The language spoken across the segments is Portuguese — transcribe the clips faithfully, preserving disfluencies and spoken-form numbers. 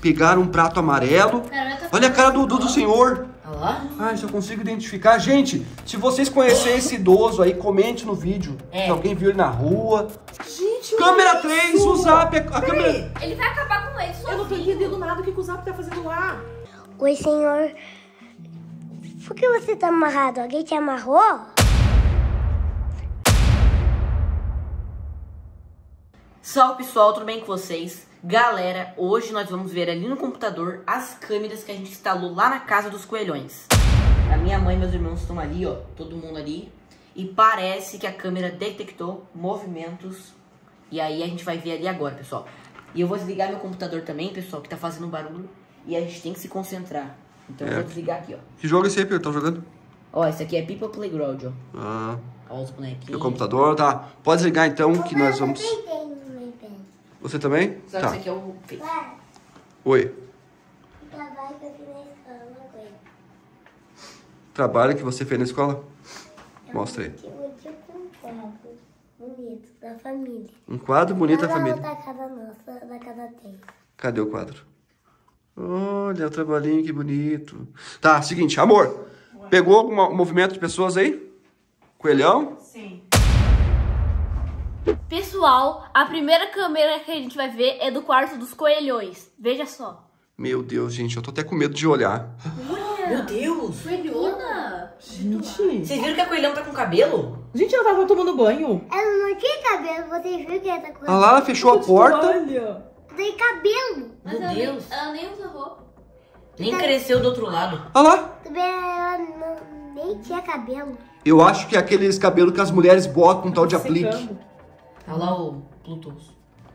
pegaram um prato amarelo. Caramba, Olha a cara do, do, do senhor. Olha lá. Ai, só consigo identificar. Gente, se vocês conhecerem esse idoso aí, comente no vídeo. É. Se alguém viu ele na rua. Gente, Câmera três, o Zap. A, a câmera... ele vai acabar com ele sozinho. eu não tô entendendo nada do que o Zap tá fazendo lá. Oi, senhor. Por que você tá amarrado? Alguém te amarrou? Salve pessoal, tudo bem com vocês? Galera, hoje nós vamos ver ali no computador as câmeras que a gente instalou lá na casa dos coelhões. A minha mãe e meus irmãos estão ali, ó, todo mundo ali. E parece que a câmera detectou movimentos. E aí a gente vai ver ali agora, pessoal. E eu vou desligar meu computador também, pessoal, que tá fazendo barulho. E a gente tem que se concentrar. Então É. eu vou desligar aqui, ó. Que jogo é esse aí, Pedro? Tá jogando? Ó, esse aqui é People Playground, ó. Ah, Ó os bonequinhos. meu computador, tá. Pode desligar então que nós vamos... Eu também tenho um iPad. Você também? Só que Tá. esse aqui é o Face. Vai, Oi. trabalho que eu fiz na escola, uma coisa. Trabalho que você fez na escola? Mostra aí. Eu vou te com um quadro bonito da família. Um quadro bonito da Lá na família. outra casa nossa, da casa tem. Cadê o quadro? Olha o trabalhinho, que bonito. Tá, seguinte, amor. Pegou algum movimento de pessoas aí? Coelhão? Sim. Pessoal, a primeira câmera que a gente vai ver é do quarto dos coelhões. Veja só. Meu Deus, gente, eu tô até com medo de olhar. Meu Deus! Coelhona? Gente. Vocês viram que a coelhão tá com cabelo? Gente, ela tava tomando banho. Ela não tinha cabelo, vocês viram que ela tá com Ah lá, ela fechou a porta. Olha. Tem cabelo. Mas Meu ela, Deus. Nem, ela nem usa roupa. Nem cresceu do outro lado. Ah lá. Também ela não, nem tinha cabelo. Eu acho que é aqueles cabelos que as mulheres botam um tal de aplique. Secando. Olha lá o Bluetooth.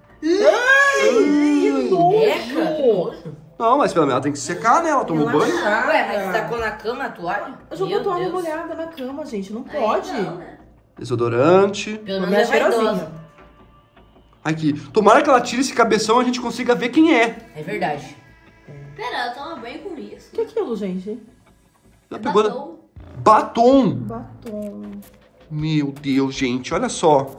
Que nojo. Eca, que nojo. Não, mas pelo menos ela tem que secar, né? Ela tomou banho. Relaxada. Ué, mas tacou na cama a toalha? Jogou Meu toalha Deus. molhada na cama, gente. Não Aí pode. não, né? Desodorante. Pelo Não menos é é vaidosa. cheirosinha. Aqui. Tomara que ela tire esse cabeção e a gente consiga ver quem é. É verdade. Pera, ela toma banho com isso. O que é aquilo, gente? Ela pegou... Batom. Batom. Batom. Meu Deus, gente, olha só.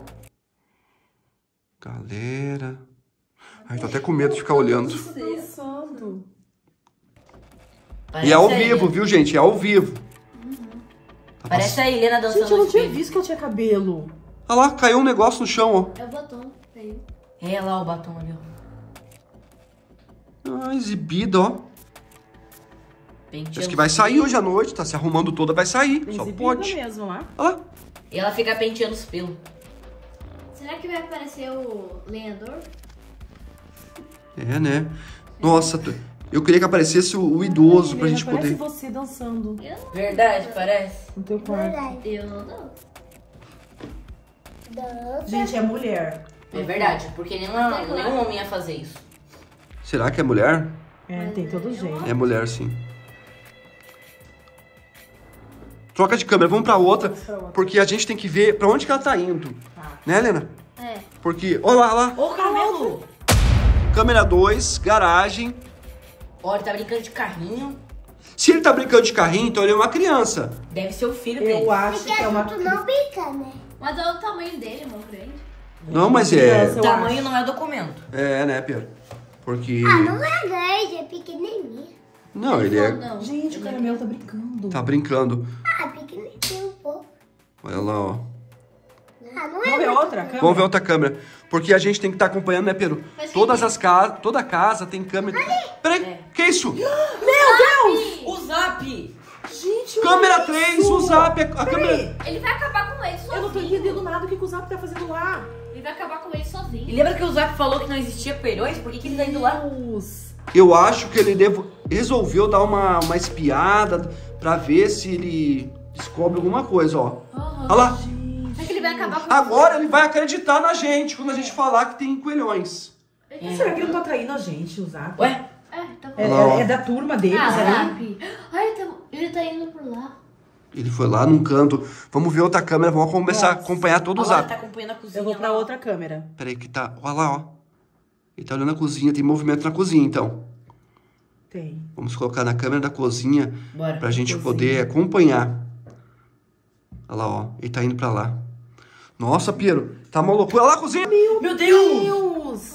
Galera. Ai, tô até com medo de ficar olhando. Dançando. Parece E é ao a vivo, Helena. viu, gente? É ao vivo. Tá Parece a Helena dançando Gente, eu no não tinha espelho. visto que eu tinha cabelo. Olha lá, caiu um negócio no chão, É o batom. Aí. É lá o batom ali, ó. ó. Ah, exibida, ó. Penteando. Acho que vai sair hoje à noite, tá se arrumando toda, vai sair. Só Exibida pode. mesmo, lá. Olha lá. E ela fica penteando os pelos. Será que vai aparecer o lenhador? É, né? Nossa, t- eu queria que aparecesse o, o idoso pra Helena, gente parece poder... você dançando Eu não. Verdade, parece. no teu quarto. Verdade. Eu não dou. Dança. Gente, é mulher. É verdade, porque nenhuma, nenhum homem ia fazer isso. Será que é mulher? É, tem todo jeito. É mulher, sim. Troca de câmera, vamos pra outra, pra outra. porque a gente tem que ver pra onde que ela tá indo. Tá. Né, Helena? É. Porque, olha lá, olha lá. Ô, cabelo! Câmera dois, garagem. Ó, ele tá brincando de carrinho. Se ele tá brincando de carrinho, então ele é uma criança. Deve ser o filho dele. Eu acho Porque que é uma... adulto não brinca, né? Mas olha o tamanho dele, irmão grande. Não, mas é... Criança, O eu tamanho acho. não é documento. É, né, Pedro? Porque... Ah, não é grande, é pequenininho. Não, ele é... Não. Gente, o Ele é caramelo tá brincando. Tá brincando. Ah, pequenininho um pouco. Olha lá, ó. Ah, não é Vamos ver muito outra? grande. Câmera? Vamos ver outra câmera. Porque a gente tem que estar acompanhando, né, Pedro? Mas Todas quem as casas... Toda casa tem câmera... Peraí, É. que isso? Meu Deus! O Zap! Gente, olha Câmera isso! três, o Zap, a, a câmera... Ele vai acabar com ele sozinho. Eu não tô entendendo nada do que o Zap tá fazendo lá. Ele vai acabar com ele sozinho. E lembra que o Zap falou que não existia coelhões? Por que, que ele tá indo lá? Deus. Eu acho que ele devo... resolveu dar uma, uma espiada pra ver se ele descobre alguma coisa, ó. Aham. Olha lá. Será que ele vai acabar com Agora ele vai acreditar na gente quando a gente falar que tem coelhões. Será que ele não tá traindo a gente, o Zap? Ué? É, tá É, bom. Olha lá, ó. é- é da turma deles Ah, ali? Zap. Ai, ele tá, ele tá indo por lá. Ele foi lá num canto. Vamos ver outra câmera, vamos começar a Nossa. acompanhar todo o Agora Zap. tá acompanhando a cozinha. Eu vou pra lá. outra câmera. Peraí que tá... Olha lá, ó. Ele tá olhando a cozinha, tem movimento na cozinha, então. Tem. Vamos colocar na câmera da cozinha Bora. pra gente Cozinha. poder acompanhar. Olha lá, ó. Ele tá indo pra lá. Nossa, Piero, tá uma loucura. Olha lá a cozinha. Meu Deus! Deus! Aham.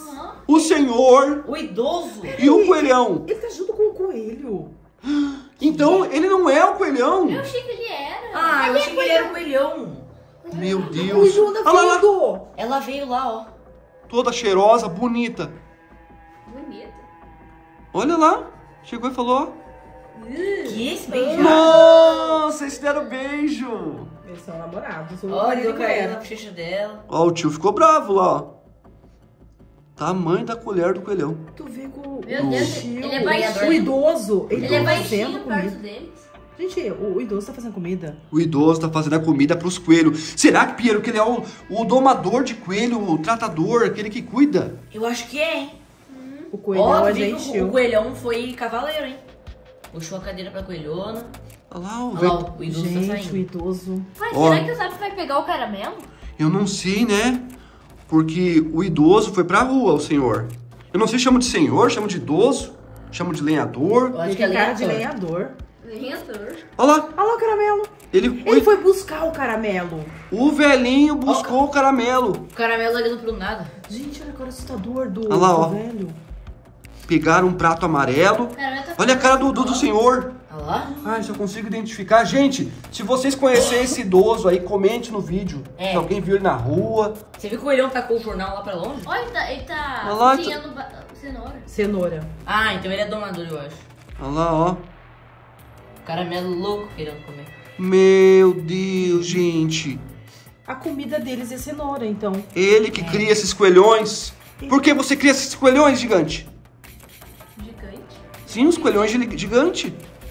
o senhor O idoso. e o coelhão. Ele tá junto com o coelho. Então, ele não é o coelhão. Eu achei que ele era. Ah, eu achei que ele era o coelhão. Meu O Deus. Juna Olha lá, lá. vindo. Ela veio lá, ó. Toda cheirosa, bonita. Bonito. Olha lá. Chegou e falou. Que esse beijar. Nossa, eles deram beijo. Eles são namorados. o Ó, marido deu e carinho mulher. na bochecha dela. Ó, o tio ficou bravo lá, ó. Tamanho da colher do coelhão. Tu vê com Meu o Deus, tio, ele é o baixinho. idoso. Ele, Ele é tá baixinho fazendo perto comida. deles. Gente, o, o idoso tá fazendo comida. O idoso tá fazendo a comida pros coelhos. Será que, Piero, que ele é o, o domador de coelho, o tratador, aquele que cuida? Eu acho que é, hein? O coelho Ó, é tu viu que o, o gentil. coelhão foi cavaleiro, hein? Puxou a cadeira pra coelhona. Olha lá, o Olha velho. lá, o idoso tá Gente, o saindo. idoso. Mas Ó. será que o Zap vai pegar o caramelo? Eu não sei, né? Porque o idoso foi pra rua, o senhor. Eu não sei se chamo de senhor, chamo de idoso, chamo de lenhador. Eu acho Ele que é tem cara de lenhador. lenhador. Lenhador. Olha lá, Olha lá o caramelo. ele, Ele o, foi buscar o caramelo. o velhinho buscou o caramelo. O caramelo olhando pro nada. Gente, olha a cara assustador do, Olha lá, do ó. velho. Pegaram um prato amarelo. Caramelo tá Olha a cara do, do, do senhor. Olha lá. Ai, só consigo identificar. Gente, se vocês conhecerem esse idoso aí, comente no vídeo. É. Se alguém viu ele na rua. Você viu que o coelhão tacou o jornal lá pra longe? Olha, ele tá, ele tá Olha lá, cozinhando ba- cenoura. Cenoura. Ah, então ele é domador, eu acho. Olha lá, ó. O caramelo louco querendo comer. Meu Deus, gente. A comida deles é cenoura, então. Ele que cria esses coelhões. Por que você cria esses coelhões, gigante? Gigante. Sim, os coelhões gi- gigante.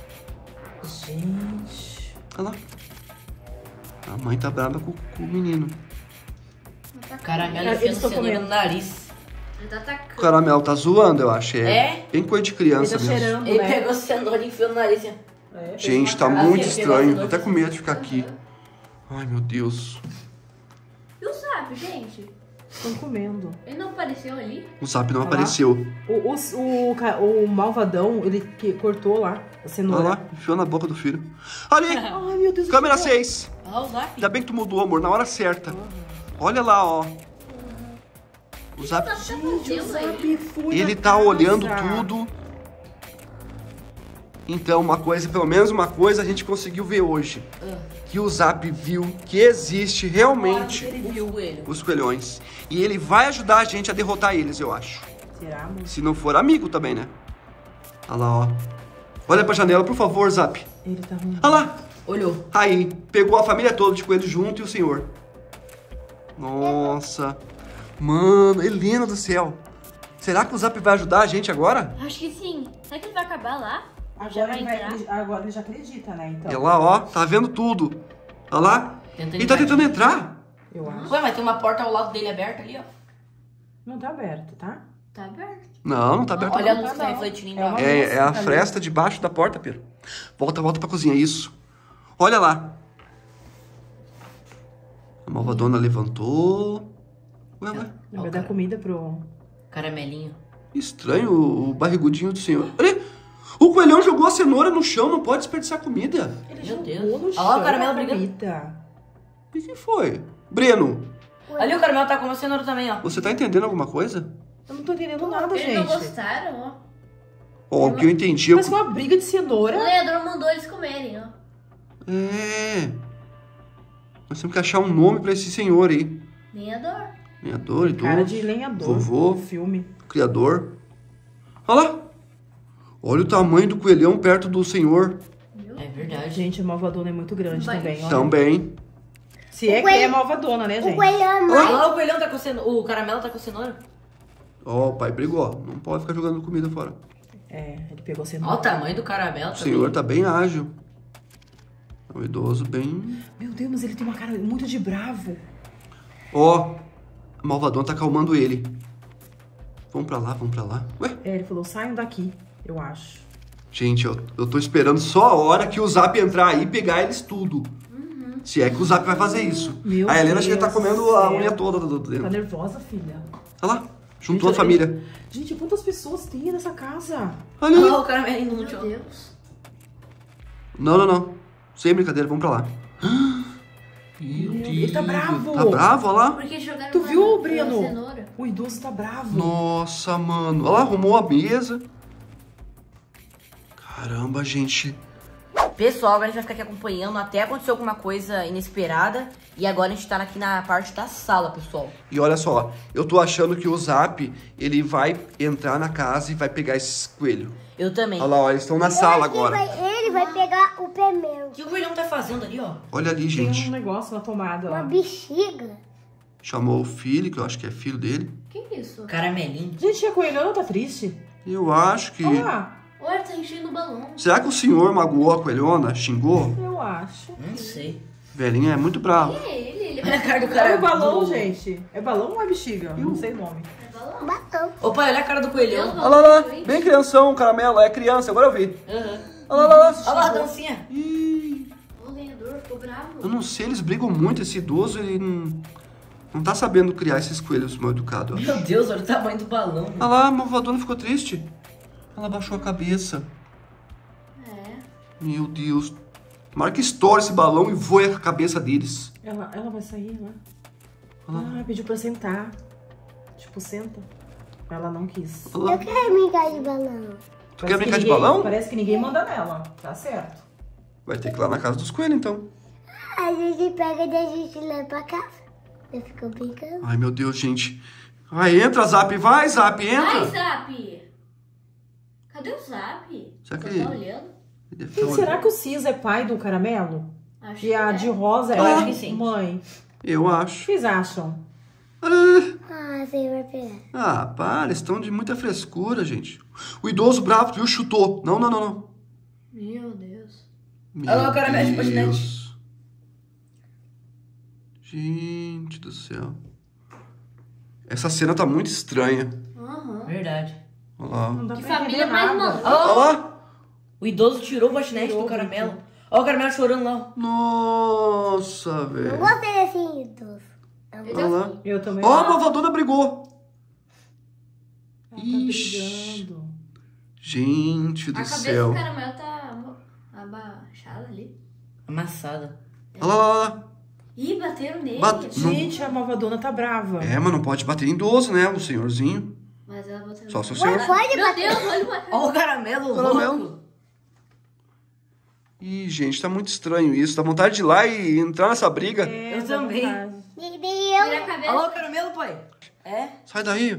Gente. Olha lá. A mãe tá brava com, com o menino. Tá Caramelo Eles enfiando tão cenoura comendo. no nariz. Ele tá O atacando. caramelo tá zoando, eu acho. É, É? bem coisa de Ele criança tá mesmo. cheirando, Ele né? pegou a cenoura e enfiou no nariz. Assim. É, fez Gente, uma tá cara. muito Assim, estranho. pegou a Tô até com medo de ficar aqui. Ai, meu Deus. E o Zap, gente? Estão comendo. Ele não apareceu ali? O Zap não Olha lá. apareceu. O, o, o, ca- o malvadão, ele que cortou lá a Olha cenoura. lá, enfiou na boca do filho. Ali! Ai, meu Deus do Câmera céu. seis. Olha o Zap. Ainda bem que tu mudou, amor, na hora certa. Olha lá, ó. O Zap, O Zap tá fazendo aí? Zap foi ele na tá casa. olhando tudo. Então, uma coisa, pelo menos uma coisa a gente conseguiu ver hoje. Que o Zap viu que existe realmente Ele O viu. coelho. os coelhões. E ele vai ajudar a gente a derrotar eles, eu acho. Será, amor? Se não for amigo também, né? Olha lá, ó. Olha pra janela, por favor, Zap. Ele tá ruim. Olha lá. Olhou. Aí, pegou a família toda de coelho junto e o senhor. Nossa. Mano, Helena do céu. Será que o Zap vai ajudar a gente agora? Acho que sim. Será que ele vai acabar lá? Já Agora vai ele, vai, entrar? ele- agora ele já acredita, né? Então. Olha lá, ó. Tá vendo tudo. Olha lá. Tenta Ele tá invadir. tentando entrar. Eu acho. Ué, mas tem uma porta ao lado dele aberta ali, ó. Não tá aberto, tá? Tá aberto. Não, não tá aberto. Olha a não. luz que tá não. refletindo em É uma- baixo. É, é a Ali. fresta debaixo da porta, Pedro. Volta, volta pra cozinha, isso. Olha lá. A malvadona levantou. Ué, ué. Ele vai dar comida pro... Caramelinho. Estranho o barrigudinho do senhor. Olha, o coelhão jogou a cenoura no chão, não pode desperdiçar comida. Ele Meu jogou Deus. no Olha chão lá o caramelo a brigando. comida. O que foi? Breno, Ali o caramelo tá com uma cenoura também, ó. você tá entendendo alguma coisa? Eu não tô entendendo nada, Eles gente. não gostaram, ó. Ó, o que eu entendi... Eu... Mas uma briga de O cenoura. lenhador mandou eles comerem, ó. É... Nós temos que achar um nome pra esse senhor aí. Lenhador. Lenhador, idoso, Cara de lenhador. vovô. do filme. criador. Olha lá. Olha o tamanho do coelhão perto do senhor. É verdade. Gente, a malvadona é muito grande Vai. também, ó. Também. Se é O que é coelho- malvadona, né, O gente? coelho é Olha mais. lá o coelhão tá com cenoura. O caramelo tá com cenoura. Ó, o pai brigou. Não pode ficar jogando comida fora. É, ele pegou a Olha cenoura. o tamanho do caramelo. O senhor tá bem ágil. É um idoso bem... Meu Deus, mas ele tem uma cara muito de bravo. Ó, a malvadona tá acalmando ele. Vamos pra lá, vamos pra lá. Ué? É, ele falou, saiam daqui, eu acho. Gente, eu, eu tô esperando só a hora que o Zap entrar aí e pegar eles tudo. Se é que o Zap vai fazer isso. Meu a Helena chega Deus tá comendo do a céu. unha toda do do Tá dedo. nervosa, filha. Olha lá, juntou Gente, a família. Gente, quantas pessoas tem nessa casa? Olha Olha aí. lá o caramelinho no Meu chão. Deus. Não, não, não. Sem brincadeira, vamos pra lá. Meu Ele tá bravo. Tá bravo, olha lá. Porque jogaram Tu uma- viu, uma Breno? cenoura. O idoso tá bravo. Nossa, mano. Olha lá, arrumou a mesa. Caramba, gente. Pessoal, agora a gente vai ficar aqui acompanhando até acontecer alguma coisa inesperada. E agora a gente tá aqui na parte da sala, pessoal. E olha só, eu tô achando que o Zap, ele vai entrar na casa e vai pegar esses coelhos. Eu também. Olha lá, ó, eles estão na sala agora. Vai, ele vai pegar o primeiro. O que o coelhão tá fazendo ali, ó? Olha ali, Tem gente. um negócio na tomada Uma lá. bexiga. Chamou o filho, que eu acho que é filho dele. Que isso? Caramelinho. Gente, a coelhona tá triste. Eu acho que... Olha lá. Olha, tá enchendo o balão. Será que o senhor magoou a coelhona? Xingou? Eu acho. Não sei. Velhinha é muito bravo. Quem é ele? Ele Olha a cara do É cara. o balão, do... gente. É balão ou é bexiga? Não sei o nome. é balão. Batão. Ô pai, olha a cara do coelhão. Deus, Olha lá, olha lá. Bem crianção, caramelo. É criança, agora eu vi. Aham. Olha lá, olha lá. Olha lá a dancinha. Ih, O lenhador ficou bravo. eu não sei, eles brigam muito. Esse idoso, ele não, não tá sabendo criar esses coelhos mal educados. Meu Deus, olha o tamanho do balão. Olha lá, a malvadona ficou triste. Ela baixou a cabeça. É. Meu Deus. Tomara que estoure esse balão e voe a cabeça deles. Ela, ela vai sair lá. Ah, pediu pra sentar. Tipo, senta. Ela não quis. Olha lá. Eu quero brincar de balão. Tu quer brincar de ninguém- balão? Parece que ninguém manda nela. Tá certo. Vai ter que ir lá na casa dos coelhos, então. A gente pega e a gente leva pra casa. Eu fico brincando. Ai, meu Deus, gente. Vai, entra, Zap. Vai, Zap, Ai, entra. Zap! Cadê o Zap? Será que Você ele- tá olhando? Ele deve Gente, tá será olhando. que o Cis é pai do caramelo? Acho E a que de é. rosa é Eu a acho que sim. mãe. Eu O acho. que vocês acham? Ah, Ah, você vai pegar. ah, para. Eles estão de muita frescura, gente. O idoso bravo, viu? Chutou. Não, não, não, não. Meu Deus. Meu Olha lá o caramelo de patinete. Deus. Gente do céu. Essa cena tá muito estranha. Aham. Verdade. Olha lá. Não dá Que pra família entender mais nada. maluca. Olha Ó, lá. o idoso tirou o patinete Tirou, do caramelo. Ó o caramelo chorando lá. ó. Nossa, Não velho. gostei desse idoso. Olha lá. Eu também. Ó, a malvadona brigou. Ela tá Ixi. brigando. Gente do A cabeça céu. do caramelo tá abaixada ali. Amassada. Olha lá, olha lá. Ih, bateram nele. Bate- Não- Gente, a malvadona tá brava. É, mas não pode bater em idoso, né? O senhorzinho. Mas ela bateu Só se o nele. senhor... Pode Meu bater. Deus, olha o macaco. Ó o caramelo Caramelo. louco. Ih, gente, tá muito estranho isso. Dá vontade de ir lá e entrar nessa briga. É, Eu dá também. vontade. E daí Tira a eu... Olha cabeça. lá o caramelo, pai. É? Sai daí.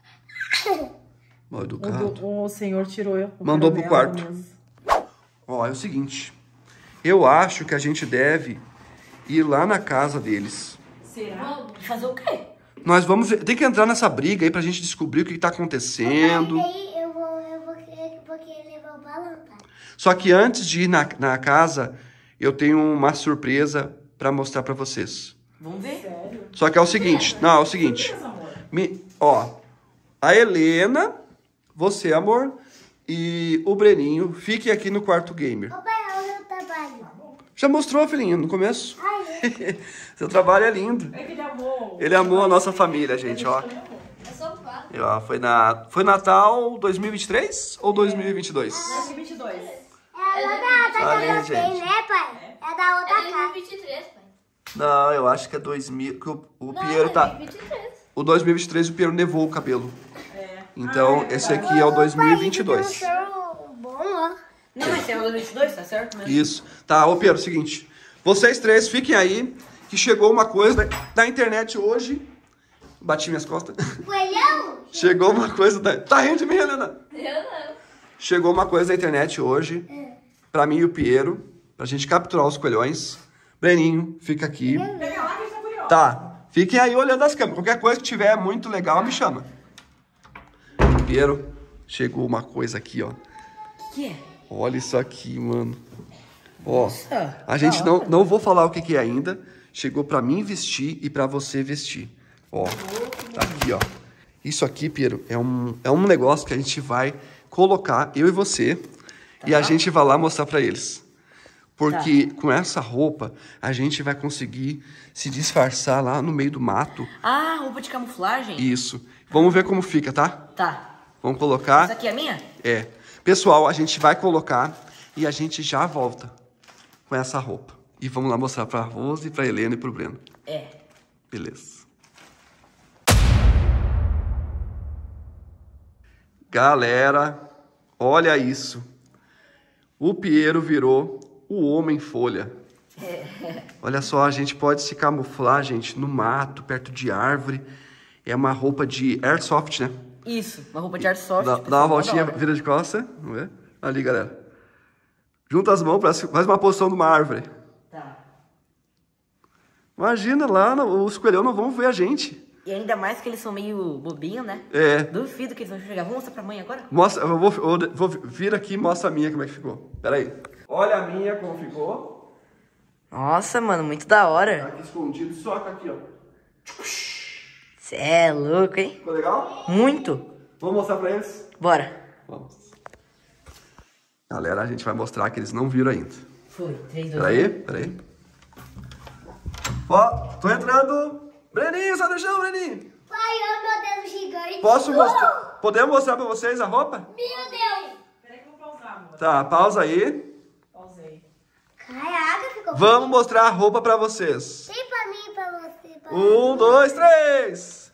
Mal O, educado. do- o senhor tirou eu. o Mandou pro caramelo quarto. mesmo. Ó, é o seguinte. Eu acho que a gente deve ir lá na casa deles. Será? Fazer o quê? Nós vamos ver. Tem que entrar nessa briga aí pra gente descobrir o que, que tá acontecendo. Daí eu vou, eu vou querer, vou querer levar o balão, tá? Só que antes de ir na, na casa, eu tenho uma surpresa pra mostrar pra vocês. Vamos ver? Sério? Só que é o seguinte. Não, é o seguinte. Surpresa, amor. Me, ó, a Helena, você, amor, e o Breninho fiquem aqui no quarto gamer. Ô pai, olha o trabalho. Já mostrou, filhinho, no começo? Ai, Seu trabalho é lindo. É que ele amou. Ele amou a nossa família, gente, ó. É só o quadro. E, ó, foi, na, foi Natal dois mil e vinte e três ou dois mil e vinte e dois? dois mil e vinte e dois. é lá da outra Olha aí, casa tem, gente. né, pai? É da outra É dois mil casa. e vinte e três, pai. Não, eu acho que é dois mil, que o, o Não, Piero tá... dois mil e vinte e três. O dois mil e vinte e três o Piero nevou o cabelo. É. Então, Ah, é esse verdade. aqui é o dois mil e vinte e Pai, dois. isso tem um cheiro bom, ó. Não, mas tem o dois mil e vinte e dois, tá certo mesmo? Isso. Tá, ô Pedro, seguinte. Vocês três fiquem aí, que chegou uma coisa da, da internet hoje. Bati minhas costas. Coelhão? Chegou uma coisa da... Tá rindo de mim, Helena? Eu não. Chegou uma coisa da internet hoje, pra mim e o Piero, pra gente capturar os coelhões. Breninho, fica aqui. Pega lá que a gente tá curioso. Tá, fiquem aí olhando as câmeras. Qualquer coisa que tiver muito legal, me chama. Piero, chegou uma coisa aqui, ó. O que é? Olha isso aqui, mano. Ó, Nossa, a gente da não, hora. não vou falar o que, que é ainda. Chegou pra mim vestir e pra você vestir. Ó, tá aqui, ó. Isso aqui, Piero, é um, é um negócio que a gente vai colocar, eu e você, e a gente vai lá mostrar pra eles. Porque com essa roupa, a gente vai conseguir se disfarçar lá no meio do mato. Ah, roupa de camuflagem? Isso. Vamos ver como fica, tá? Tá. Vamos colocar. Essa aqui é a minha? É. Pessoal, a gente vai colocar e a gente já volta com essa roupa. E vamos lá mostrar pra Rose, pra Helena e pro Breno. É. Beleza. Galera, olha isso. O Piero virou o Homem-Folha. Olha só, a gente pode se camuflar, gente, no mato, perto de árvore. É uma roupa de airsoft, né? Isso, uma roupa de airsoft. Dá, dá uma voltinha, vira de costa. Vamos ver? Ali, galera. Junta as mãos, parece, faz uma posição de uma árvore. Tá. Imagina lá, no, os coelhão não vão ver a gente. E ainda mais que eles são meio bobinhos, né? É. Duvido que eles vão chegar. Vamos mostrar pra mãe agora? Mostra, eu vou, eu vou vir aqui e mostra a minha como é que ficou. Pera aí. Olha a minha como ficou. Nossa, mano, muito da Tá hora. aqui escondido, só tá aqui, ó. Cê é louco, hein? Ficou legal? Muito. Vamos mostrar pra eles? Bora. Vamos. Galera, a gente vai mostrar que eles não viram ainda. Foi. três, dois, Pera aí, pera aí. Ó, tô entrando. Breninho, sai do chão, Breninho. Pai, olha meu dedo gigante. Posso mostrar? Podemos mostrar pra vocês a roupa? Meu Deus. Peraí que eu vou pausar, amor. Tá, pausa aí. Pausei. Caraca, ficou... Vamos mostrar a roupa pra vocês. Tem pra mim e pra você. Pra Um, dois, três.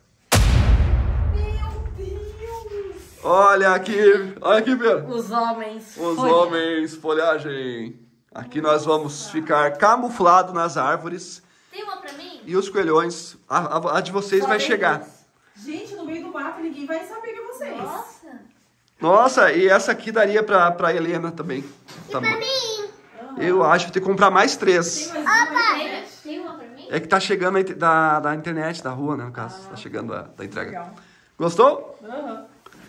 Meu Deus! Olha aqui, olha aqui, Pedro. Os homens. Os Foi. homens, folhagem. Aqui nós vamos ficar camuflados nas árvores. Tem uma pra mim? E os coelhões, a, a- a de vocês Só vai tem chegar. duas. Gente, no meio do mato ninguém vai saber que é vocês. Nossa. Nossa, e essa aqui daria pra, pra Helena também. Tá bom. Eu acho que vou ter que comprar mais três. Tem mais uma Tem, internet. tem uma pra mim? É que tá chegando a inter- da, da internet, da rua, né, no caso. Tá chegando a, da entrega. Legal. Gostou? Aham.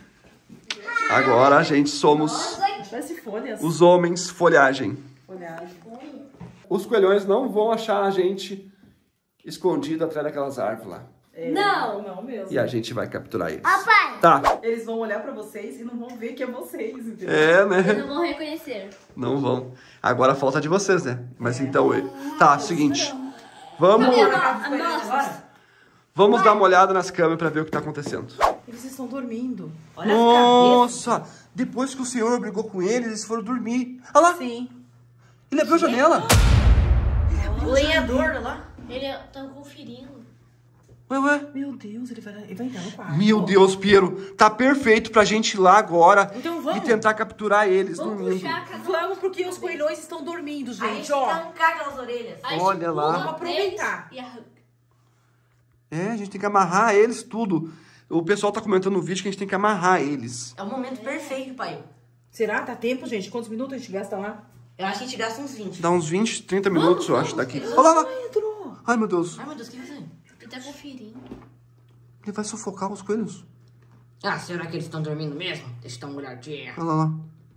Agora, gente, somos Parece folhas. os homens folhagem. Folhagem. Os coelhões não vão achar a gente escondido atrás daquelas árvores lá. É, Não. Não mesmo. E a gente vai capturar eles. Papai. Tá. Eles vão olhar pra vocês e não vão ver que é vocês, entendeu? É, Eles né? não vão reconhecer. Não vão. Agora falta de vocês, né? Mas então, eu- tá, seguinte. Vamos, Nossa. vamos dar uma olhada nas câmeras pra ver o que tá acontecendo. Eles estão dormindo. Olha as cabeças. Nossa! Depois que o senhor brigou com eles, eles foram dormir. Olha lá! Sim. Ele abriu a janela. O lenhador lá. Eles estão conferindo. Ué, ué. Meu Deus, ele vai, ele vai entrar no quarto. Meu Deus, Piero. Tá perfeito pra gente ir lá agora Então vamos. e tentar capturar eles Vamos dormindo. puxar cada um. Vamos, porque os coelhões estão dormindo, A gente, gente ó. dá um caga nas orelhas. A gente Olha lá. pula Vamos aproveitar. deles E arranca. É, a gente tem que amarrar eles tudo. O pessoal tá comentando no vídeo que a gente tem que amarrar eles. É o momento perfeito, pai. Será? Tá tempo, gente? Quantos minutos a gente gasta lá? Eu acho que a gente gasta uns vinte. Dá uns vinte, trinta minutos, eu acho, daqui. Olha lá, lá. Ai, entrou. Ai, meu Deus. Ai, meu Deus, o que é isso aí? Ele tá conferindo. Ele vai sufocar os coelhos. Ah, será que eles estão dormindo mesmo? Deixa eu dar uma olhadinha. Olha lá, lá.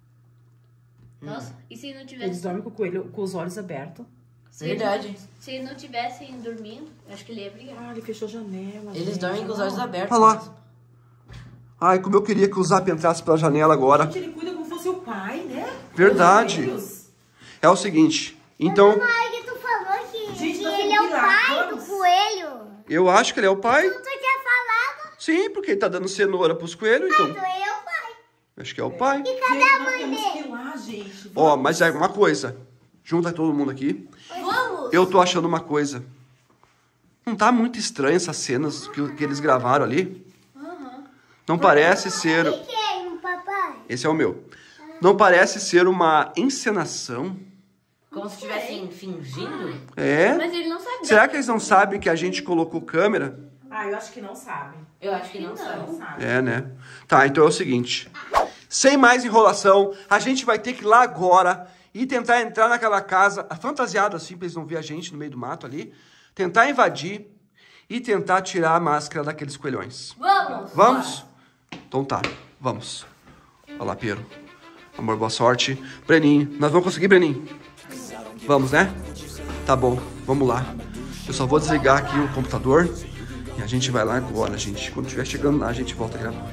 Nossa, e se não Eles tivesse... dormem com o coelho com os olhos abertos. Se eles não- Verdade. Se eles não tivessem dormindo, eu acho que ele ia brigar. Ah, ele fechou a janela. Eles gente. dormem com os olhos abertos. Olha lá. Ai, como eu queria que o Zap entrasse pela janela agora. Gente, ele cuida como se fosse o pai, né? Verdade. Meu Deus. É o seguinte, então, Ai, que tu falou que, Gente, que nós ele temos é que o ir lá, pai vamos. do coelho. eu acho que ele é o pai. Tu tinha falado. Sim, porque ele tá dando cenoura pros coelhos, então. Tu é o pai. Acho que é o pai. E cadê Gente, a nós mãe temos que dele? ir lá, gente. Ó, mas é uma coisa. Junta todo mundo aqui. Vamos! Eu tô achando uma coisa. Não tá muito estranho essas cenas que, que eles gravaram ali? Não parece ser... O que é, papai? Esse é o meu. Não parece ser uma encenação? Como se estivessem fingindo. É? Mas ele não sabe. Será que eles não sabem que a gente colocou câmera? Ah, eu acho que não sabem. Eu acho que não, Não. sabe. Não sabem. É, né? Tá, então é o seguinte. Sem mais enrolação, a gente vai ter que ir lá agora e tentar entrar naquela casa, fantasiado assim, pra eles não ver a gente no meio do mato ali. Tentar invadir e tentar tirar a máscara daqueles coelhões. Vamos! Vamos? Então tá, vamos. Olha lá, Piero. Amor, boa sorte. Breninho, nós vamos conseguir, Breninho? Vamos, né? Tá bom, vamos lá. Eu só vou desligar aqui o computador e a gente vai lá agora, gente. Quando estiver chegando lá, a gente volta a gravar.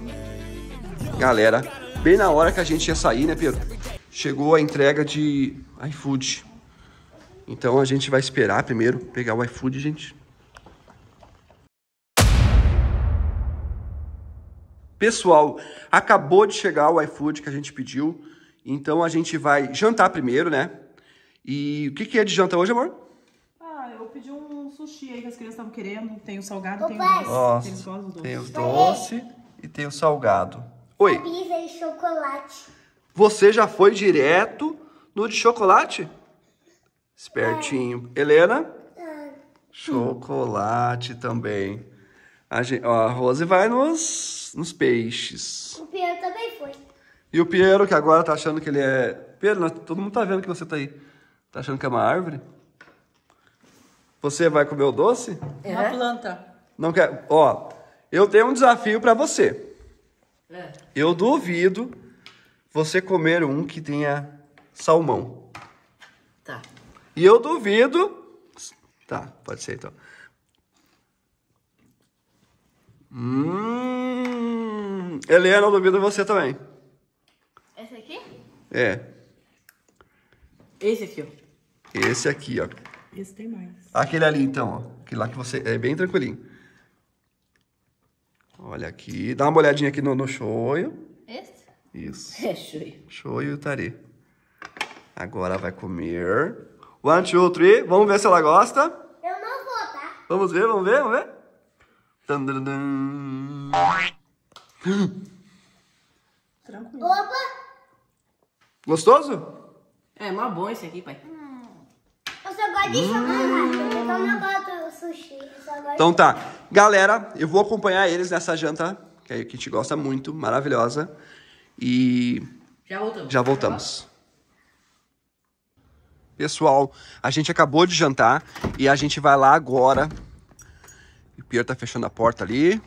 Galera, bem na hora que a gente ia sair, né, Pedro? Chegou a entrega de iFood. Então a gente vai esperar primeiro pegar o iFood, gente. Pessoal, acabou de chegar o iFood que a gente pediu. Então a gente vai jantar primeiro, né? E o que, que é de janta hoje, amor? Ah, eu pedi um sushi aí que as crianças estavam querendo. Tem o salgado, tem o Papai. doce. Nossa, Eles gostam do doce. tem os doce e tem o salgado. Oi. Pizza de chocolate. Você já foi direto no de chocolate? Espertinho. É. Helena? É. Chocolate também. A, gente, ó, a Rose vai nos, nos peixes. O Piero também foi. E o Piero, que agora tá achando que ele é... Piero, nós, todo mundo tá vendo que você tá aí. Tá achando que é uma árvore? Você vai comer o doce? É uma planta. Não quer... Ó, eu tenho um desafio pra você. É. Eu duvido você comer um que tenha salmão. Tá. E eu duvido... Tá, pode ser então. Hum... Helena, eu duvido você também. Esse aqui? É. Esse aqui, ó. Esse aqui, ó. Esse tem mais. Aquele ali, então, ó. Aquele lá que você... É bem tranquilinho. Olha aqui. Dá uma olhadinha aqui no, no shoyu. Esse? Isso. É, shoyu. Shoyu e tare. Agora vai comer. One, two, three. Vamos ver se ela gosta. Eu não vou, tá? Vamos ver, vamos ver, vamos ver. Tan, tan, tan. Tranquilo. Opa! Gostoso? É, mó bom esse aqui, pai. Eu só gosto de chocolate. Eu não gosto do sushi. Eu só gosto Então tá. Galera, eu vou acompanhar eles nessa janta, que a gente gosta muito, maravilhosa. E Já voltamos. já voltamos. Pessoal, a gente acabou de jantar e a gente vai lá agora. O Piero tá fechando a porta ali.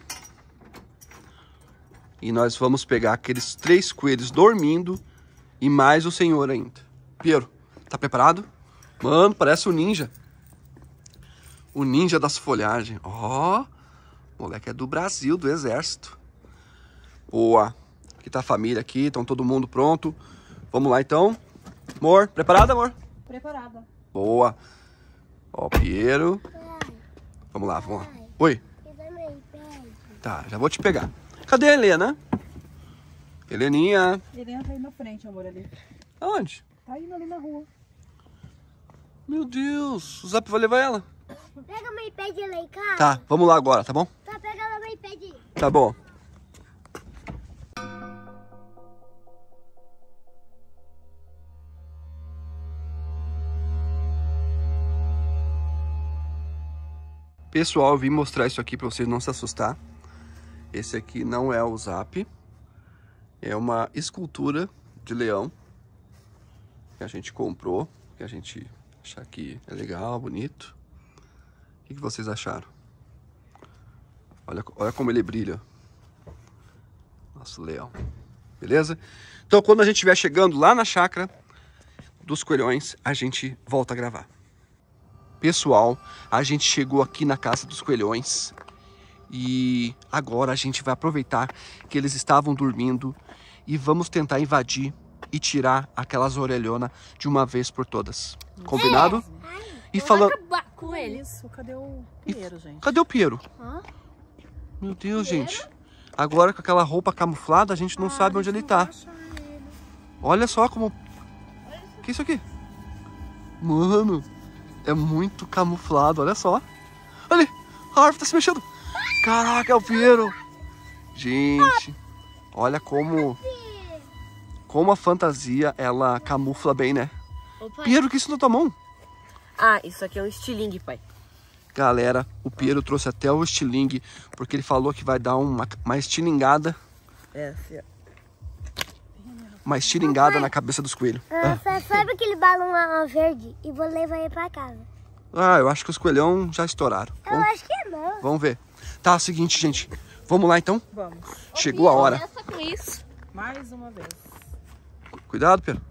E nós vamos pegar aqueles três coelhos dormindo e mais o senhor ainda. Piero, tá preparado? Mano, parece o ninja. O ninja das folhagens. Ó, oh, moleque é do Brasil, do exército. Boa. Aqui tá a família aqui, estão todo mundo pronto. Vamos lá então. Amor, preparada, amor? Preparada. Boa. Ó, Piero. Vamos lá, vamos lá. Oi. Eu também, pede. Tá, já vou te pegar. Cadê a Helena? Heleninha. Helena tá aí na frente, amor, ali. Aonde? Tá indo ali na rua. Meu Deus, o Zap vai levar ela. Pega meu iPad lá em casa. Tá, vamos lá agora, tá bom? Tá, pega lá meu iPad. Tá bom. Pessoal, eu vim mostrar isso aqui pra vocês não se assustar. Esse aqui não é o Zap. É uma escultura de leão que a gente comprou, que a gente acha que é legal, bonito. O que, que vocês acharam? Olha, olha como ele brilha. Nosso leão. Beleza? Então, quando a gente estiver chegando lá na chácara dos coelhões, a gente volta a gravar. Pessoal, a gente chegou aqui na casa dos coelhões e agora a gente vai aproveitar que eles estavam dormindo e vamos tentar invadir e tirar aquelas orelhonas de uma vez por todas. Combinado? E falando... acabar com ele. Isso, cadê o Piero, gente? Cadê o Piero? Hã? Meu Deus, gente. Agora com aquela roupa camuflada, a gente não sabe onde ele tá. Olha só como... O que é isso aqui? Mano, é muito camuflado, olha só. Olha ali, a árvore tá se mexendo. Caraca, é o Piero. Gente, olha como... Como a fantasia, ela camufla bem, né? Opa. Piero, o que é isso na tua mão? Ah, isso aqui é um estilingue, pai. Galera, o Piero trouxe até o estilingue, porque ele falou que vai dar uma, uma estilingada. É, assim, ó. Uma estilingada na cabeça dos coelhos. Ah, sabe aquele balão ah, verde? E vou levar ele pra casa. Ah, eu acho que os coelhão já estouraram. Eu Vamos, acho que não. vamos ver. Tá, é o seguinte, gente. Vamos lá, então? Vamos. Chegou a hora. Começa com isso. Mais uma vez. Cuidado, Piero.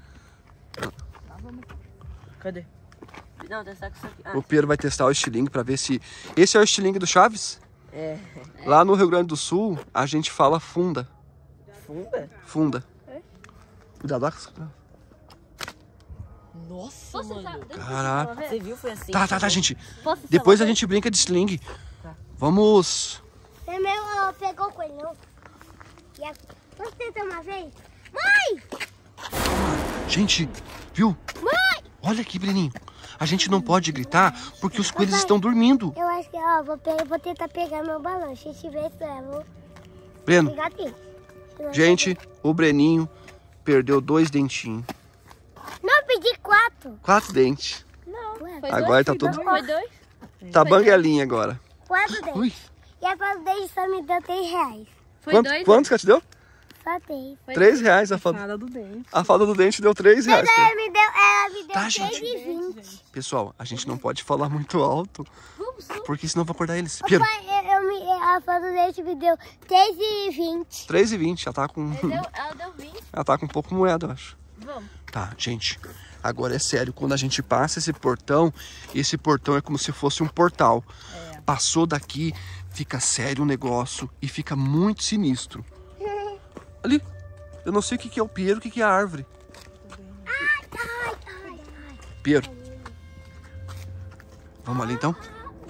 Cadê? Não, testar com isso aqui. Ah, O Piero vai testar o estilingue pra ver se... Esse é o estilingue do Chaves? é. Lá no Rio Grande do Sul, a gente fala funda. Funda? Funda. Cuidado. ó. Nossa, Posso mano. usar? Deixa eu Caraca. ver. Você viu? Foi assim. Tá, tá, tá, gente. Posso usar Depois uma a vez? gente brinca de estilingue. Vamos... Você mesmo pegou o coelhão. E a... Posso tentar uma vez? Mãe! Gente, viu? Mãe! Olha aqui, Breninho. A gente não pode gritar porque os coelhos estão dormindo. Eu acho que, ó, vou, pe... vou tentar pegar meu balão. Se tiver isso, eu vou Breno, pegar dele. Gente, o Breninho perdeu dois dentinhos. Não, eu pedi quatro. Quatro dentes. Não, foi Agora dois, tá foi todo- dois, Foi dois. Tá banguelinha agora. Quatro dentes. Ui. E a quatro dentes só me deu três reais. Foi Quanto- dois. quantos que ela te deu? Só três. Foi Três reais a fada. Fada do dente. A fada do dente deu três reais. Ela me deu, ela me deu Tá, três gente. e vinte. Pessoal, a gente não pode falar muito alto, Vamos, vamos. porque senão vai acordar eles. Piero, Pai, eu, eu me, a foto do dente me deu três e vinte. três e vinte, ela tá com... Ela deu, ela deu vinte. Ela tá com um pouco moeda, eu acho. Vamos. Tá, gente, agora é sério, quando a gente passa esse portão, esse portão é como se fosse um portal. Passou daqui, fica sério o negócio e fica muito sinistro. Ali, eu não sei o que que é o Piero, o que que é a árvore. Piero. Vamos ali então?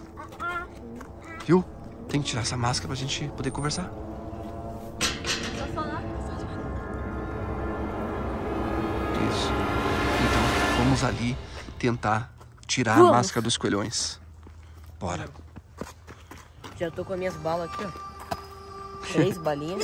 Viu? Tem que tirar essa máscara pra gente poder conversar. Só falar. Isso. Então, vamos ali tentar tirar a Vamos. máscara dos coelhões. Bora. Já tô com as minhas balas aqui, ó. Três balinhas.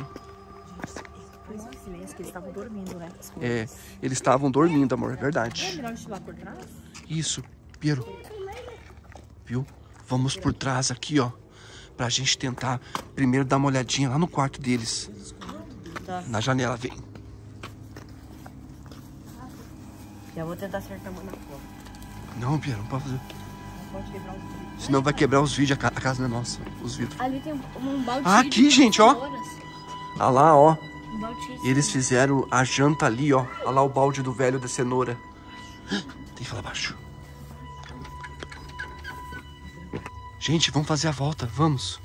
Mas que silêncio, que eles estavam dormindo, né? É, eles estavam dormindo, amor, é É verdade. melhor a gente ir lá por trás? Isso, Piero. Viu? Vamos por trás aqui, ó. Pra gente tentar primeiro dar uma olhadinha lá no quarto deles. Tá. Na janela, vem. Já vou tentar acertar uma na porta. Não, Piero, não pode fazer. Pode quebrar os vidros. Senão vai quebrar os vidros, a ca- a casa não é nossa, os vidros. Ali tem um, um balde Ah, de aqui, gente, ó. cenouras. Ah lá, ó. Um balde de Eles fizeram a janta ali, ó. Olha lá o balde do velho da cenoura. Tem que falar baixo. Gente, vamos fazer a volta, vamos.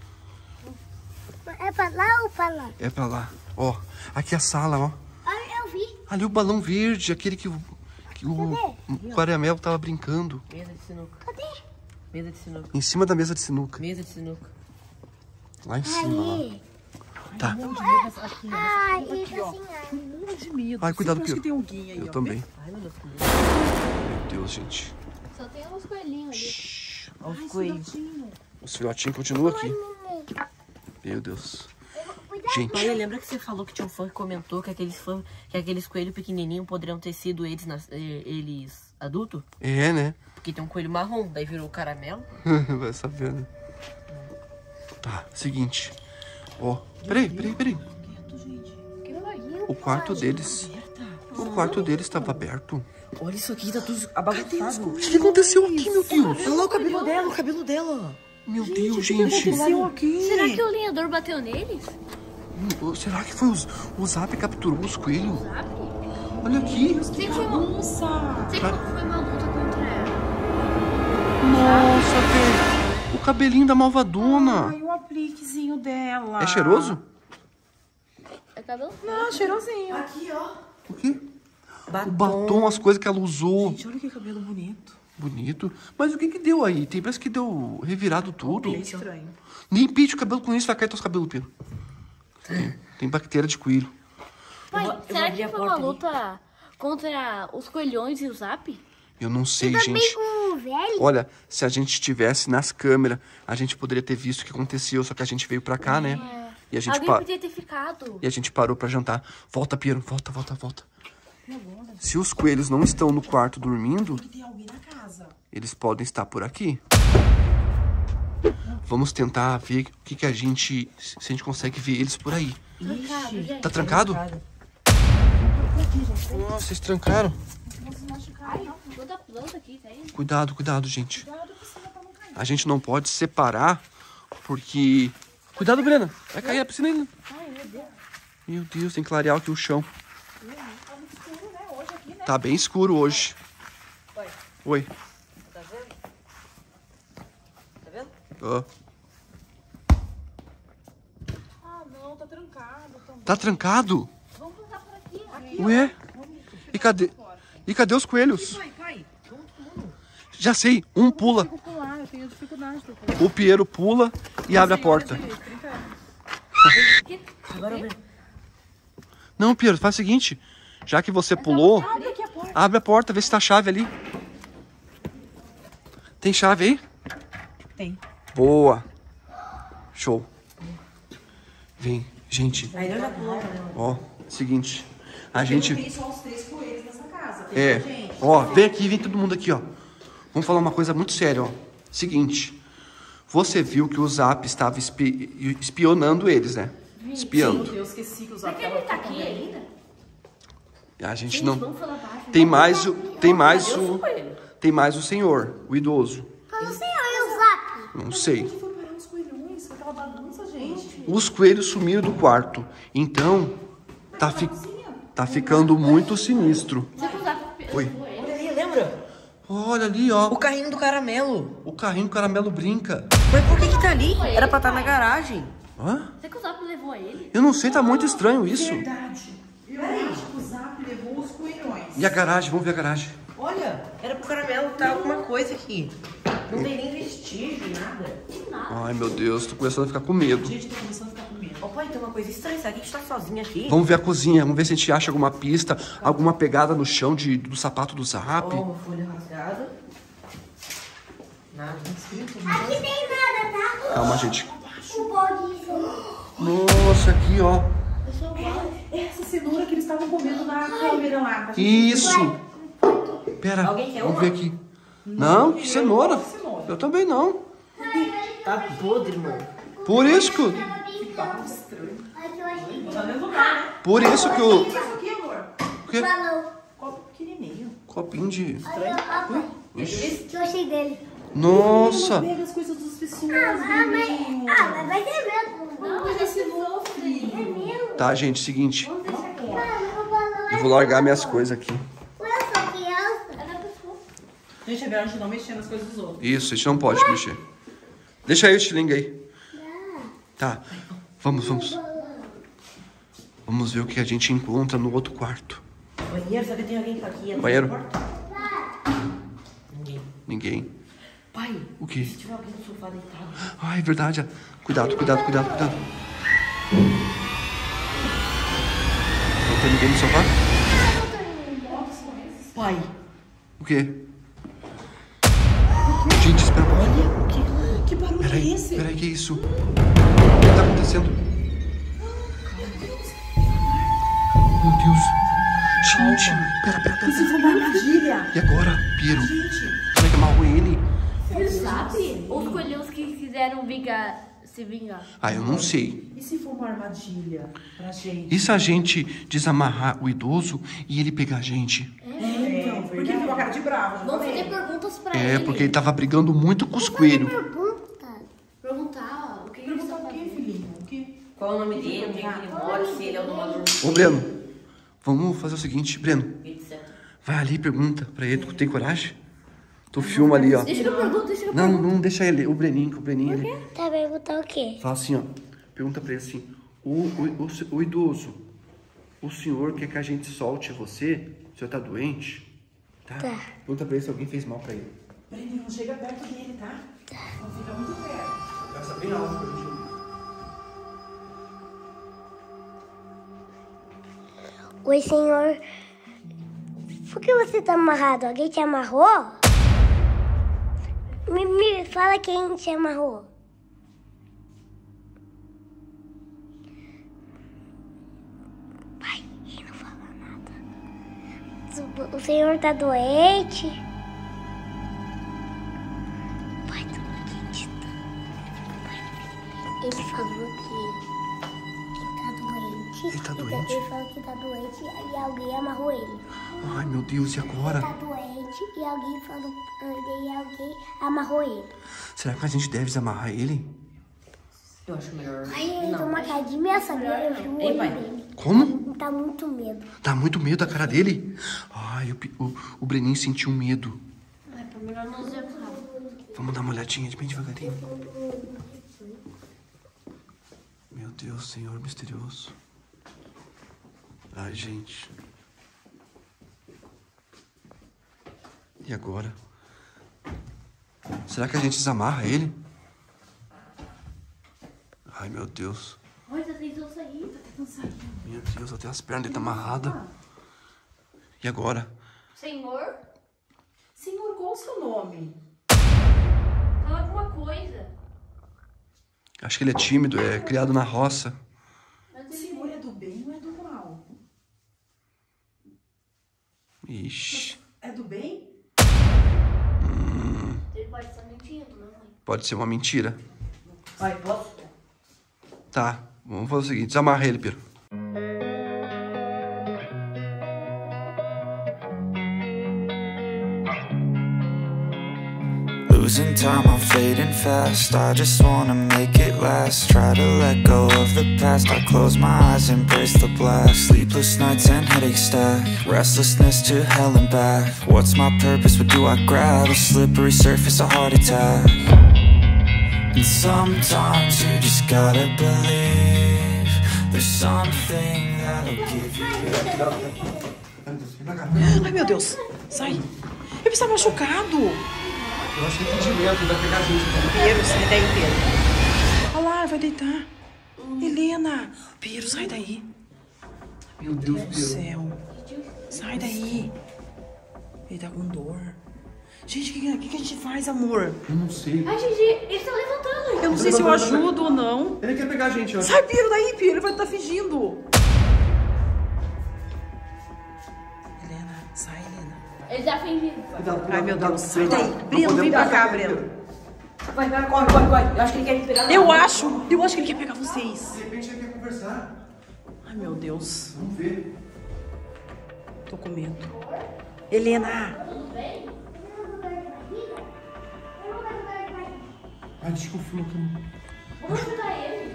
É pra lá ou pra lá? É pra lá. Ó, aqui é a sala, ó. Olha, eu vi. Ali o balão verde, aquele que o, que o, o Caramel tava brincando. Mesa de sinuca. Cadê? Mesa de sinuca. Em cima da mesa de sinuca. Mesa de sinuca. Lá em cima, lá. Aí. Tá. Aqui, né? Ai, fica assim, ai. Um monte de medo. Ai, cuidado, Sempre acho Pio. que tem alguém aí, Eu ó. também. Ai, meu Deus, que medo. Meu Deus, gente. Só tem uns coelhinhos ali. Olha os coelhos. Os filhotinhos continuam aqui. Meu Deus. Pai, Gente, lembra que você falou que tinha um fã que comentou que aqueles, fã, que aqueles coelhos pequenininhos poderiam ter sido eles, nas- eh, eles adultos? é, né? Porque tem um coelho marrom, daí virou caramelo. Vai saber, né? Tá, seguinte. Ó, peraí, peraí, peraí. O quarto deles. O quarto deles estava aberto. Olha isso aqui, tá tudo abagunçado. O que aconteceu aqui, meu Deus? Olha lá o cabelo dela, o cabelo dela. Meu Deus, gente. Será que o lenhador bateu neles? Hum, Será que foi os, o Zap que capturou os coelhos? Olha aqui. Sei que foi uma, Nossa! sei que foi uma luta contra ela. Nossa, velho. O cabelinho da malvadona. Ai, o apliquezinho dela. É cheiroso? É cabelo? Não, cheirosinho. O quê? Batom. O batom, as coisas que ela usou. Gente, olha que cabelo bonito. Bonito. Mas o que que deu aí? Tem, parece que deu revirado tudo. É estranho. Nem pinte o cabelo com isso, vai cair teus cabelos, Pedro. Tem, tem bactéria de coelho. Pai, vou- eu vou será abrir que a foi porta uma ali. luta contra os coelhões e o Zap? Eu não sei, Também gente. com o velho. Olha, se a gente estivesse nas câmeras, a gente poderia ter visto o que aconteceu, só que a gente veio pra cá, né? E a gente, Alguém pa- podia ter ficado. e a gente parou pra jantar. Volta, Piero, volta, volta, volta. Se os coelhos não estão no quarto dormindo, Tem alguém na casa. eles podem estar por aqui. Vamos tentar ver o que, que a gente... Se a gente consegue ver eles por aí. Trancado, gente. Tá trancado? Nossa, vocês trancaram. Toda planta aqui, tá aí. Cuidado, cuidado, gente. A gente não pode separar, porque... Cuidado, Brena. Vai cair a piscina ainda. Meu Deus, tem que clarear aqui o chão. Tá bem escuro hoje. Oi. Tá vendo? Tá vendo? Ó. Ah, não, tá trancado. Também. Tá trancado? Vamos passar por aqui. Ué? E cadê? E cadê os coelhos? Pai, pai, vamos todo mundo. Já sei, um pula. Eu vou pular, eu tenho dificuldade pra pular. O Piero pula e abre a porta. Agora eu vejo. Não, Piero, faz o seguinte. Já que você pulou, Abre aqui a porta. abre a porta, vê se tá a chave ali. Tem chave aí? Tem. Boa. Show. Vem, Gente, Aí eu já pulou. ó, seguinte. A gente... Tem só os três coelhos nessa casa. Tem É, gente. ó, vem aqui, vem todo mundo aqui, ó. Vamos falar uma coisa muito séria, ó. Seguinte. Você viu que o Zap estava espi... espionando eles, né? Espiando. Eu esqueci que os Será que ele tá aqui ainda? A gente Gente, não... vamos falar baixo. Tem mais o... Tem mais Eu sou o... coelho. Tem mais o senhor, o idoso. Como o senhor e o Zap? Não sei. Onde foi parar os coelhões? Foi aquela bagunça, gente. Os coelhos sumiram do quarto. Então, tá, fi... tá ficando muito sinistro. Você que usar Oi. Olha ali, lembra? Olha ali, ó. O carrinho do caramelo. O carrinho do caramelo brinca. Mas por que que tá ali? Era pra estar na garagem. Hã? Você que o Zap levou ele? Eu não sei, tá muito estranho isso. Verdade. Eu acho que o Zap levou os coelhões. E a garagem? Vamos ver a garagem. Olha, era pro caramelo tá alguma coisa aqui. Não tem nem vestígio, nada. Ai, meu Deus, tô começando a ficar com medo. Gente, tá começando a ficar com medo. Ó, pai, tem uma coisa estranha. Será que a gente tá sozinho aqui? Vamos ver a cozinha, vamos ver se a gente acha alguma pista, alguma pegada no chão de, do sapato do Zap. Ó, uma folha rasgada. Nada. Aqui tem nada, tá? Calma, gente. O bodezinho. Nossa, aqui, ó. Essa cenoura que eles estavam comendo na câmera lá. Tá? Isso. Pera, Alguém quer vamos uma? ver aqui. Não, que cenoura. Cenoura. Eu também não. Tá podre, mano. Por isso que, Tá estranho. Aqui eu achei. Tá no mesmo lugar, né? por isso que o... Isso aqui, amor. o quê? Falou. Copo pequenininho. Copinho de... Olha, olha. Que eu achei dele. Nossa. Pega as coisas das pessoas. Ah, mas, menino. ah, mas vai ser mesmo. Não, mas esse novo, É mesmo. Tá, gente, seguinte. Vamos deixar aqui. Ah, o balão Eu vou largar minhas coisas aqui. Olha só, criança. Gente, é melhor a gente não mexer nas coisas dos outros. Isso, a gente não pode mexer. Deixa aí o estilingue aí. Tá, vamos, vamos. Vamos ver o que a gente encontra no outro quarto. Banheiro, será que tem alguém aqui? Banheiro? Ninguém. Ninguém. Pai, O quê? se tiver alguém no sofá deitado. Ai, é verdade. Cuidado, cuidado, cuidado, cuidado. Não tem ninguém no sofá? Pai, O quê? Gente, espera um pouquinho. o que? Que barulho é Peraí, esse? peraí, que é isso? O que tá acontecendo? Meu Deus. Gente, pera, pera, pera. Isso foi uma armadilha. E agora, Piero? Gente, Será que amarrou ele? O Zap? Ou os coelhos que quiseram vingar, se vingar? Ah, eu não sei. e se for uma armadilha pra gente? E se a gente desamarrar o idoso e ele pegar a gente? É, então, porque ele tem uma cara de bravo. já Vamos falei. fazer perguntas pra É, ele. porque ele tava brigando muito com os coelhos. Pergunta. Perguntar o que ele Perguntar está o quê, fazendo. filhinho? O quê? qual é o nome dele, onde é que ele mora, se ele é o domador Ô, Breno, vamos fazer o seguinte, Breno. etcétera. Vai ali e pergunta pra ele. Tu tem coragem? Tu filma ali, ó. Deixa que eu pergunto, deixa que eu Não, pergunto. não deixa ele. O Breninho, o Breninho. Ele... Tá perguntar o quê? Fala assim, ó. Pergunta pra ele assim. O, o, o, o idoso, o senhor quer que a gente solte você? O senhor tá doente? Tá? Tá. Pergunta pra ele se alguém fez mal pra ele. Breninho, não chega perto dele, tá? Não fica muito perto. Essa bem alto pra gente ouvir. Oi, senhor. Por que você tá amarrado? Alguém te amarrou? Me, me fala quem te amarrou. Pai, ele não fala nada. O, o senhor tá doente? Pai, tô acreditando. Pai, ele falou que, que tá doente. Ele tá E doente? Ele falou que tá doente e alguém amarrou ele. Ai, meu Deus, e agora? Tá doente e alguém falou, e alguém amarrou ele. Será que a gente deve desamarrar ele? Eu acho melhor. Ai, ele tem Não. uma cara de imensa dele, eu vi o Ei, olho pai. dele. Como? Tá muito medo. Dá muito medo da cara dele? Ai, o, Pi- o, o Breninho sentiu medo. É pra melhor não dizer nada. Vamos dar uma olhadinha de bem devagarinho. Meu Deus, Senhor misterioso. Ai, gente. E agora? Será que a gente desamarra ele? Ai, meu Deus. Oi, tá tentando sair. Tá tentando sair. Meu Deus, até as pernas dele tá amarradas. E agora? Senhor, Senhor, qual o seu nome? fala alguma coisa. Acho que ele é tímido, é criado na roça. Mas Ixi. É do bem? Hum. Ele pode estar mentindo, não, mãe? Pode ser uma mentira. Vai, posso? Tá, vamos fazer o seguinte, desamarra ele, Pedro. Losing time, I'm fading fast. I just wanna make it last. Try to let go of the past. I close my eyes, embrace the blast. Sleepless nights and headaches stack. Restlessness to hell and back. What's my purpose? What do I grab? A slippery surface, a heart attack. And sometimes you just gotta believe there's something that'll give you. Ai, meu Deus. Sai. Ele está machucado. Eu acho que é fingimento, vai pegar a gente. Pedro, sai daí, Pedro. Olha lá, vai deitar. Helena. Pedro, sai daí. Meu Deus Meu Deus do céu. Sai daí. Ele tá com dor. Gente, o que, que, que a gente faz, amor? Eu não sei. Ai, Gigi, ele tá levantando. Eu não sei se eu ajudo ou não. Ele quer pegar a gente, ó. Sai, Pedro, daí, Pedro. Ele vai estar fingindo. Helena, sai, Helena. Ele tá fingindo. Cuidado, cuidado, Ai, meu cuidado. Deus. Sai daí. Não Breno, podemos vem pra pegar cá, ele, Breno. Pedro. Vai, vai, corre, corre, corre. Eu acho que ele quer me pegar. Eu acho. Eu acho que ele quer pegar vocês. De repente ele quer conversar. Ai, meu Deus. Vamos ver. Tô com medo. Helena. Ai, deixa eu filmar aqui. Vamos ajudar ele.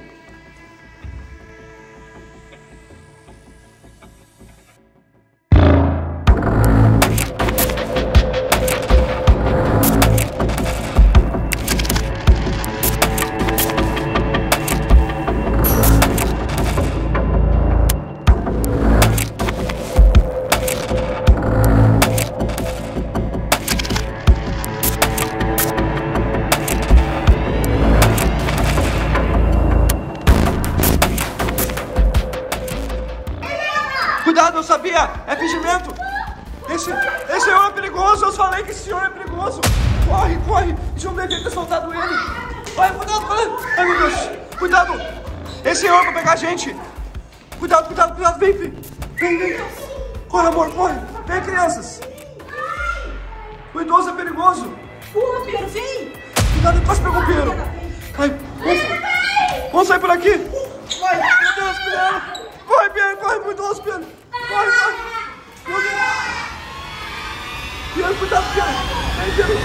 Cuidado, eu sabia! É fingimento! Esse, esse senhor é perigoso! Eu falei que esse senhor é perigoso! Corre, corre! Deixa eu devia ter soltado ele! Vai, cuidado, cuidado! Ai, meu Deus! Cuidado! Esse senhor vai pegar a gente! Cuidado, cuidado, cuidado! Vem, vem! Vem, vem! Corre, amor, corre! Vem, crianças! O idoso é perigoso! Pula, Pedro, vem. Cuidado, quase pegou o Pedro! Ai, vamos, vamos sair por aqui! Vai, meu Deus, cuidado! Corre, Pedro, corre, muito idoso, Pedro! Corre, corre! Meu Deus! Pedro, cuidado, Pedro! Vem, Pedro!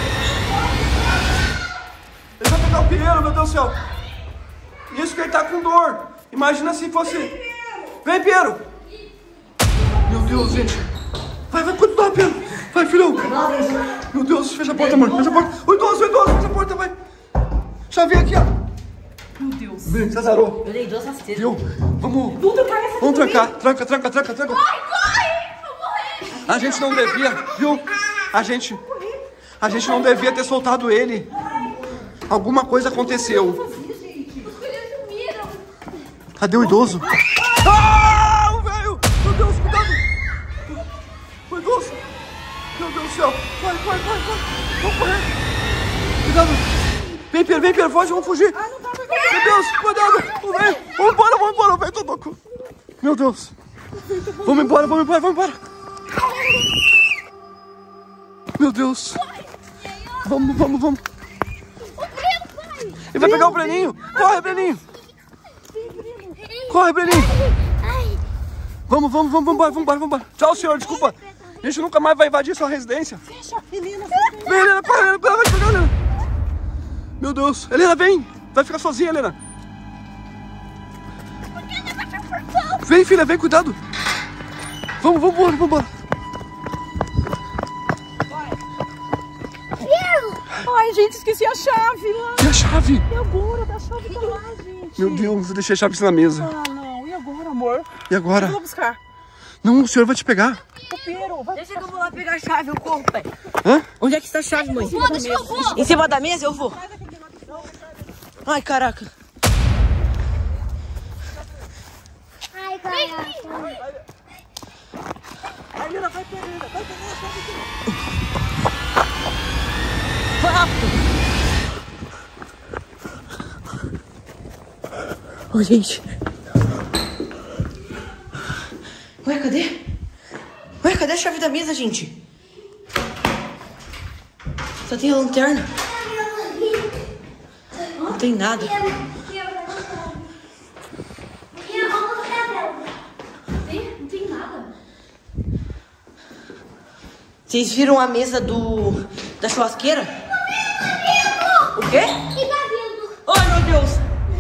Ele vai pegar o Pedro, meu Deus do céu! Isso que ele tá com dor! Imagina se fosse... Vem, Pedro! Meu Deus, gente! Vai, vai, cuidado, Pedro! Vai, filhão! Meu Deus, fecha a porta, amor! Fecha a porta! O idoso, o idoso, fecha a porta, vai! Já vem aqui, ó! Meu Deus. Vem, Cesarou! Eu dei duas rasteiras. Viu? Vamos... Vamos trancar essa Vamos trancar! Tranca, tranca, tranca, tranca! Corre, corre! Vou morrer. A gente não devia, viu? A gente... A gente não devia ter soltado ele. Alguma coisa aconteceu. Os coelhos sumiram. Cadê o idoso? Ah, o velho! Meu Deus, cuidado! O idoso! Meu Deus do céu! Vai, vai, vai, vai! Vamos correr! Cuidado! Vem, Pedro, vem, Pedro, foge, vamos fugir! Meu Deus, cuidado! O velho! Vamos embora, vamos embora, o velho tá louco! Meu Deus! Vamos embora, vamos embora, vamos embora! Meu Deus! Vamos, vamos, vamos! Ele vai pegar o Breninho! Corre, Breninho! Corre, Breninho! Vamos, vamos, vamos, vamos embora, vamos embora, vamos embora! Tchau, senhor, desculpa! A gente nunca mais vai invadir sua residência! Fecha, Helena. Vem, Helena, corre, Helena, vai pegar, Helena! Meu Deus! Helena, vem! Vai ficar sozinha, Helena! Vem, filha, vem, cuidado! Vamos, vamos embora, vamos embora! Ai, gente, esqueci a chave lá. E a chave? E agora? A chave tá lá, gente. Meu Deus, eu deixei a chave na mesa. Ah, não. E agora, amor? E agora? Eu vou buscar. Não, o senhor vai te pegar. O Pedro, vai. Deixa que eu vou lá pegar a chave, eu corro, pai. Hã? Onde é que está a chave, mãe? Pô, deixa eu vou. Em cima da mesa eu vou. Ai, caraca. Ai, caraca. A Helena vai pegar, vai pegar a chave aqui. Vai rápido. Ô, gente. Ué, cadê? Ué, cadê? cadê a chave da mesa, gente? Só tem a lanterna. Não tem nada. Não tem nada. Vocês viram a mesa do da churrasqueira? O quê? Ai, meu Deus!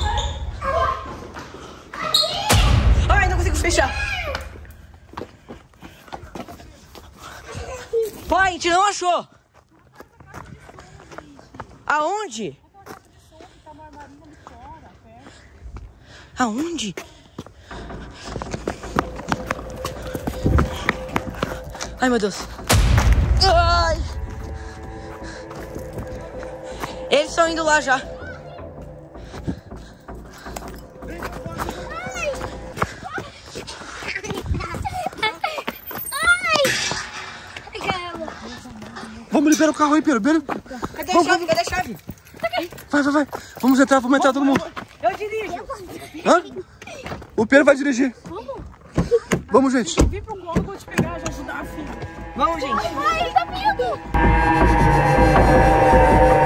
Ai, não consigo fechar. Pai, a gente não achou. Aonde? Aonde? Ai, meu Deus. Ai. Eles estão indo lá já. Vamos liberar o carro aí, Pedro. Pedro. Cadê Vamos, a chave? Cadê a chave? Vai, vai, vai. Vamos entrar, vamos entrar todo mundo. Eu dirijo. Hã? O Pedro vai dirigir. Vamos, gente. Vem pro colo, eu vou te pegar, já ajudar a filha. Vamos, gente. Ai, tá vindo!